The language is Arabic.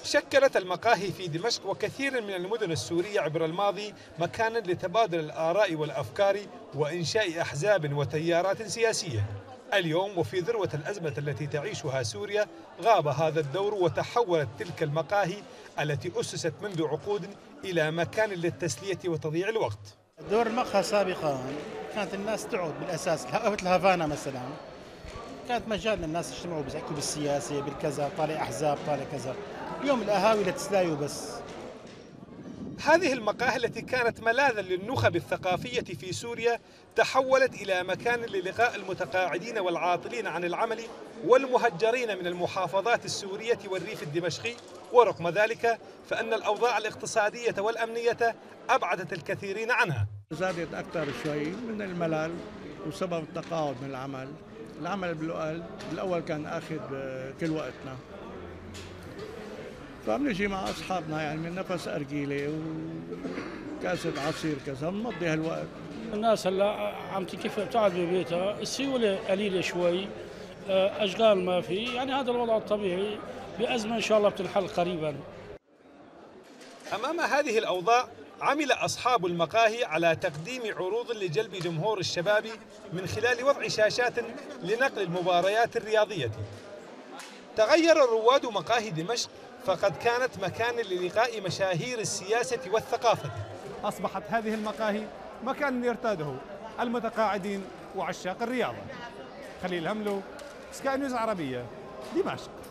شكلت المقاهي في دمشق وكثير من المدن السورية عبر الماضي مكانا لتبادل الآراء والأفكار وإنشاء أحزاب وتيارات سياسية. اليوم وفي ذروة الأزمة التي تعيشها سوريا غاب هذا الدور، وتحولت تلك المقاهي التي أسست منذ عقود إلى مكان للتسلية وتضييع الوقت. دور المقهى سابقا كانت الناس تقعد بالأساس، مثل هافانا مثلا كانت مجال للناس يجتمعوا بيحكوا بالسياسة بالكذا، طالع أحزاب طالع كذا. اليوم القهاوي لتسلايوا بس. هذه المقاهي التي كانت ملاذا للنخب الثقافية في سوريا تحولت إلى مكان للقاء المتقاعدين والعاطلين عن العمل والمهجرين من المحافظات السورية والريف الدمشقي. ورغم ذلك فإن الأوضاع الاقتصادية والأمنية أبعدت الكثيرين عنها. زادت أكثر شوي من الملل وسبب التقاعد من العمل. العمل بالأول كان أخذ كل وقتنا، فبنجي مع أصحابنا يعني من نفس أرجيلة وكاسة عصير كذا بنمضي هالوقت. الناس هلا عم كيف بتقعد ببيتها، السيولة قليلة شوي، أشغال ما في، يعني هذا الوضع الطبيعي بأزمة إن شاء الله بتنحل قريبا. أمام هذه الأوضاع عمل أصحاب المقاهي على تقديم عروض لجلب جمهور الشباب من خلال وضع شاشات لنقل المباريات الرياضية. تغير رواد مقاهي دمشق، فقد كانت مكان للقاء مشاهير السياسة والثقافة. أصبحت هذه المقاهي مكان يرتاده المتقاعدين وعشاق الرياضة. خليل هملو، سكاي نيوز عربية، دمشق.